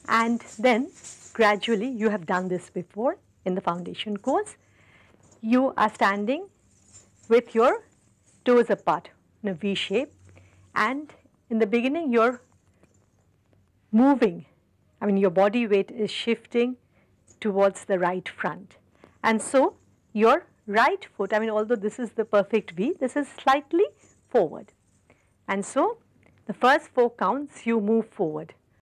and then gradually, you have done this before in the foundation course, you are standing with your toes apart in a V shape, and in the beginning you are moving, I mean your body weight is shifting towards the right front, and so your right foot, I mean although this is the perfect V, this is slightly forward, and so the first 4 counts you move forward.